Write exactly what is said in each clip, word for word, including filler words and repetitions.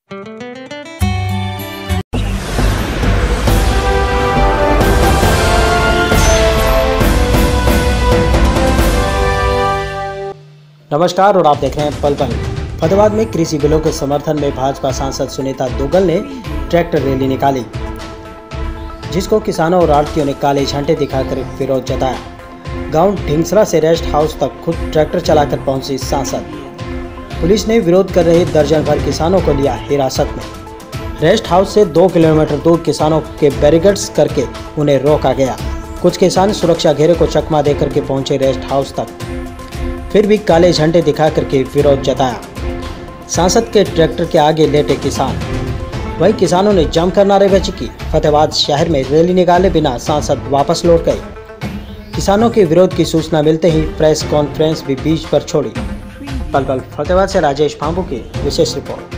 नमस्कार और आप देख रहे हैं पल पल। फतेहाबाद में कृषि बिलों के समर्थन में भाजपा सांसद सुनीता दुग्गल ने ट्रैक्टर रैली निकाली, जिसको किसानों और आढ़तियों ने काले झंडे दिखाकर विरोध जताया। गांव ढिंगसरा से रेस्ट हाउस तक खुद ट्रैक्टर चलाकर पहुंची सांसद। पुलिस ने विरोध कर रहे दर्जन भर किसानों को लिया हिरासत में। रेस्ट हाउस से दो किलोमीटर दूर किसानों के बैरिकेड्स करके उन्हें रोका गया। कुछ किसान सुरक्षा घेरे को चकमा देकर के पहुंचे रेस्ट हाउस तक, फिर भी काले झंडे दिखा करके विरोध जताया। सांसद के ट्रैक्टर के आगे लेटे किसान, वही किसानों ने जमकर नारेबाजी की। फतेहाबाद शहर में रैली निकाले बिना सांसद वापस लौट गए। किसानों के विरोध की सूचना मिलते ही प्रेस कॉन्फ्रेंस भी बीच पर छोड़ी। पल पल फतेहाबाद से राजेश भांबू की विशेष रिपोर्ट।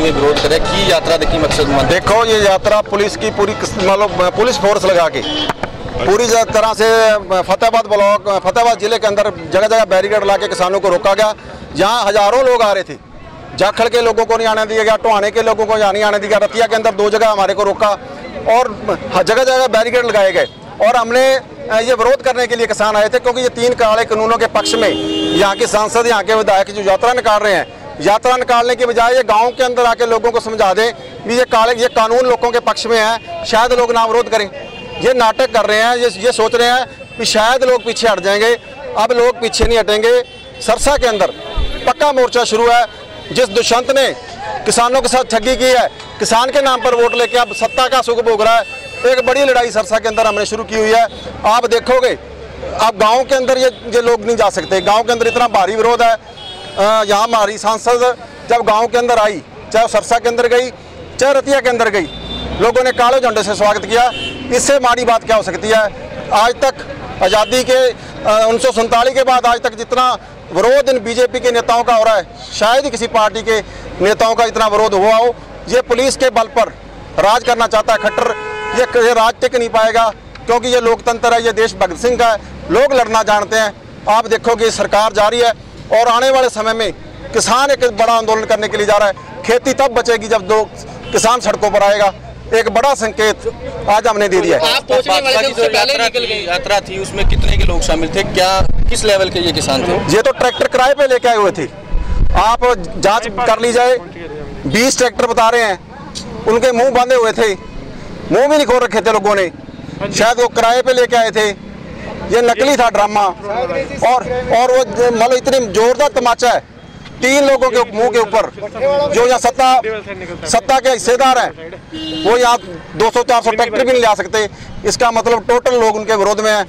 में विरोध करे की यात्रा देखी मकसद में? देखो, ये यात्रा पुलिस की पूरी मतलब पुलिस फोर्स लगा के पूरी तरह से फतेहाबाद ब्लॉक फतेहाबाद जिले के अंदर जगह जगह बैरिकेड ला के किसानों को रोका गया। जहाँ हजारों लोग आ रहे थे, जाखड़ के लोगों को नहीं आने दिया गया, टोहाने के लोगों को नहीं आने दिया, रतिया के अंदर दो जगह हमारे को रोका और जगह जगह बैरिकेड लगाए गए। और हमने ये विरोध करने के लिए किसान आए थे क्योंकि ये तीन काले कानूनों के पक्ष में यहाँ के सांसद, यहाँ के विधायक जो यात्रा निकाल रहे हैं, यात्रा निकालने के बजाय ये गाँव के अंदर आके लोगों को समझा दें कि ये काले ये कानून लोगों के पक्ष में है, शायद लोग ना विरोध करें। ये नाटक कर रहे हैं, ये ये सोच रहे हैं कि शायद लोग पीछे हट जाएंगे। अब लोग पीछे नहीं हटेंगे। सरसा के अंदर पक्का मोर्चा शुरू है। जिस दुष्यंत ने किसानों के साथ ठगी की है, किसान के नाम पर वोट लेके अब सत्ता का सुख भोग रहा है, एक बड़ी लड़ाई सरसा के अंदर हमने शुरू की हुई है। आप देखोगे अब गाँव के अंदर ये ये लोग नहीं जा सकते। गाँव के अंदर इतना भारी विरोध है। यहाँ हमारी सांसद जब गाँव के अंदर आई, चाहे सरसा के अंदर गई चाहे रतिया के अंदर गई, लोगों ने काले झंडे से स्वागत किया। इससे माड़ी बात क्या हो सकती है? आज तक आज़ादी के उन्नीस सौ सैंतालीस के बाद आज तक जितना विरोध इन बीजेपी के नेताओं का हो रहा है, शायद ही किसी पार्टी के नेताओं का इतना विरोध हुआ हो। ये पुलिस के बल पर राज करना चाहता है खट्टर। ये, ये राज टिक नहीं पाएगा क्योंकि ये लोकतंत्र है, ये देश भगत सिंह का है, लोग लड़ना जानते हैं। आप देखोगे सरकार जारी है और आने वाले समय में किसान एक बड़ा आंदोलन करने के लिए जा रहा है। खेती तब बचेगी जब लोग किसान सड़कों पर आएगा। एक बड़ा संकेत आज हमने दे दिया है। आप पहुंचने वाले जो यात्रा निकल गई यात्रा थी उसमें कितने के लोग शामिल थे? क्या किस लेवल के ये किसान थे? ये तो ट्रैक्टर किराए पे लेके आए हुए थे। आप जांच कर ली जाए, बीस ट्रैक्टर बता रहे हैं, उनके मुंह बांधे हुए थे, मुंह भी नहीं खोल रखे थे लोगों ने। शायद वो किराए पे लेके आए थे। ये नकली था ड्रामा। और और वो मतलब इतनी जोरदार तमाचा है तीन लोगों के मुंह के ऊपर, जो यहाँ सत्ता सत्ता के हिस्सेदार हैं, वो यहाँ दो सौ चार सौ ट्रैक्टर भी नहीं ला सकते। इसका मतलब टोटल लोग उनके विरोध में हैं।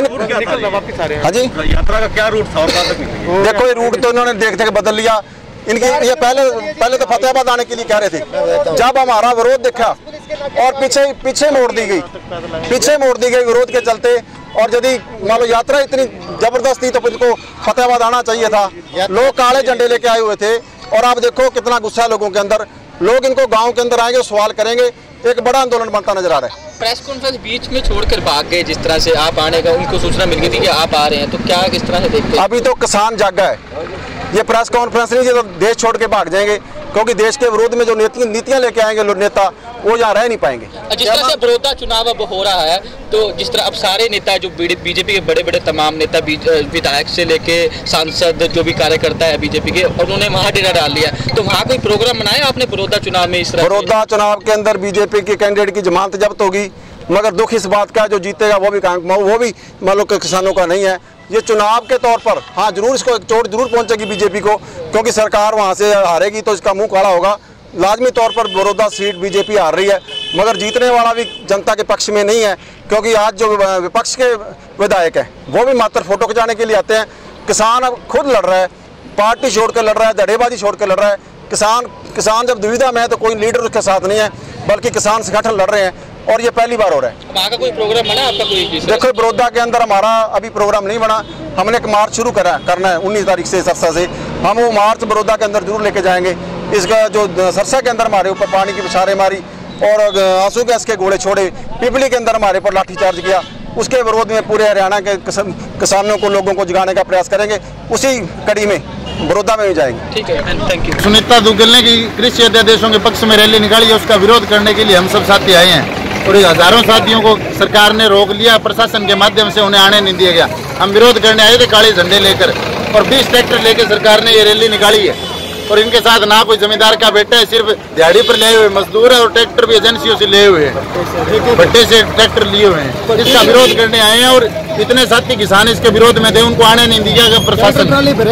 हाँ जी, यात्रा का क्या रूट था? देखो, ये रूट तो इन्होंने देख देख बदल लिया। इनकी ये पहले पहले तो फतेहाबाद आने के लिए कह रहे थे। जब हमारा विरोध देखा और पीछे पीछे मोड़ दी गई पीछे मोड़ दी गई विरोध के चलते। और यदि मान लो यात्रा इतनी जबरदस्त थी तो इनको फतेहाबाद आना चाहिए था। लोग काले झंडे लेके आए हुए थे और आप देखो कितना गुस्सा लोगों के अंदर। लोग इनको गांव के अंदर आएंगे, सवाल करेंगे, एक बड़ा आंदोलन बनता नजर आ रहा है। प्रेस कॉन्फ्रेंस बीच में छोड़कर भाग गए, जिस तरह से आप आने का उनको सूचना मिल गई थी कि आप आ रहे हैं, तो क्या किस तरह से देखते हैं? अभी तो किसान जागा है। ये प्रेस कॉन्फ्रेंस नहीं, ये तो देश छोड़ के भाग जाएंगे क्योंकि देश के विरोध में जो नीतियां लेके आएंगे लोग नेता, वो यहाँ रह नहीं पाएंगे। जिस तरह से बड़ौदा चुनाव अब हो रहा है, तो जिस तरह अब सारे नेता जो बीजेपी के बड़े बड़े तमाम नेता, विधायक से लेके सांसद, जो भी कार्यकर्ता है बीजेपी के, उन्होंने वहाँ डेरा डाल लिया, तो वहाँ कोई प्रोग्राम बनाया आपने बड़ौदा चुनाव में? इस तरह बड़ौदा चुनाव के अंदर बीजेपी के कैंडिडेट की जमानत जब्त होगी, मगर दुख इस बात का जो जीतेगा वो भी वो भी मान लो किसानों का नहीं है। ये चुनाव के तौर पर हाँ जरूर इसको एक चोट जरूर पहुंचेगी बीजेपी को, क्योंकि सरकार वहां से हारेगी तो इसका मुंह काला होगा। लाजमी तौर पर बड़ौदा सीट बीजेपी हार रही है, मगर जीतने वाला भी जनता के पक्ष में नहीं है, क्योंकि आज जो विपक्ष के विधायक हैं वो भी मात्र फोटो खिंचाने के लिए आते हैं। किसान अब खुद लड़ रहा है, पार्टी छोड़ कर लड़ रहा है, धड़ेबाजी छोड़ कर लड़ रहा है। किसान किसान जब दुविधा में है तो कोई लीडर उसके साथ नहीं है, बल्कि किसान संगठन लड़ रहे हैं और ये पहली बार हो रहा है। वहाँ का कोई प्रोग्राम बना आपका? कोई देखो, बड़ौदा के अंदर हमारा अभी प्रोग्राम नहीं बना। हमने एक मार्च शुरू करा करना है उन्नीस तारीख से सरसा से। हम वो मार्च बड़ौदा के अंदर जरूर लेके जाएंगे। इसका जो सरसा के अंदर हमारे ऊपर पानी की बौछारें मारी और आंसू गैस के गोले छोड़े, पिपली के अंदर हमारे ऊपर लाठीचार्ज किया, उसके विरोध में पूरे हरियाणा के किसानों को, लोगों को जगाने का प्रयास करेंगे। उसी कड़ी में बड़ौदा में भी जाएंगे। ठीक है, थैंक यू। सुनीता दुग्गल ने की कृषि अध्यादेशों के पक्ष में रैली निकाली है, उसका विरोध करने के लिए हम सब साथी आए हैं और हजारों साथियों को सरकार ने रोक लिया, प्रशासन के माध्यम से उन्हें आने नहीं दिया गया। हम विरोध करने आए थे काले झंडे लेकर और बीस ट्रैक्टर लेकर सरकार ने ये रैली निकाली है। और इनके साथ ना कोई जमींदार का बेटा है, सिर्फ दिहाड़ी पर लिए हुए मजदूर है और ट्रैक्टर भी एजेंसियों से लिए हुए हैं, भट्टे से ट्रैक्टर लिए हुए हैं। इसका विरोध करने आए हैं और इतने साथी किसान इसके विरोध में थे, उनको आने नहीं दिया गया प्रशासन।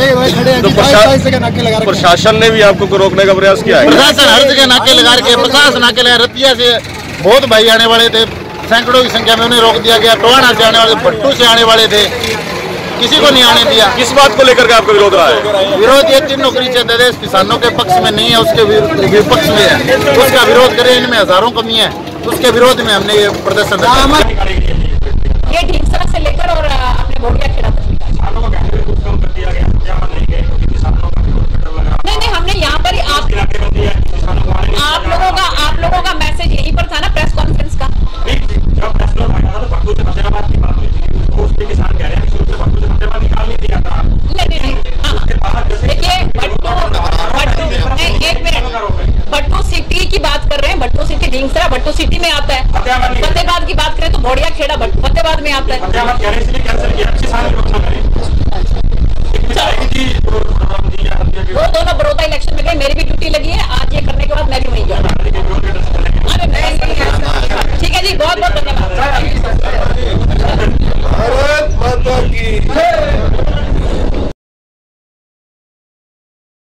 तो प्रशासन ने भी आपको रोकने का प्रयास किया है? प्रशासन हर जगह नाके लगा के, पचास नाके लगा, रतिया से बहुत भाई आने वाले थे, सैकड़ों की संख्या में, उन्हें रोक दिया गया। टोहाना से आने वाले, भट्टू से आने वाले थे, किसी को नहीं आने दिया। किस बात को लेकर के आपका विरोध रहा है? विरोध ये तीनों कृषि अध्यादेश किसानों के पक्ष में नहीं है, उसके विपक्ष में है, उसका विरोध करें। इनमें हजारों कमी है, उसके विरोध में हमने ये प्रदर्शन किया। ये ढींगसरा से लेकर और अपने भोटिया खेड़ा तक नहीं नहीं हमने यहाँ पर आप आप लोगों का आप लोगों का मैसेज यहीं पर था ना प्रेस कॉन्फ्रेंस का। नहीं नहीं देखिए भट्टू भट्टू एक मिनट भट्टू सिटी की बात कर रहे हैं। भट्टू सिटी ढींगसरा भट्टू सिटी में आता है। फतेहाबाद की बात करें तो भोड़िया खेड़ा फतेहाबाद में आता है। वो दोनों बड़ौदा इलेक्शन में गए, मेरी भी ड्यूटी लगी।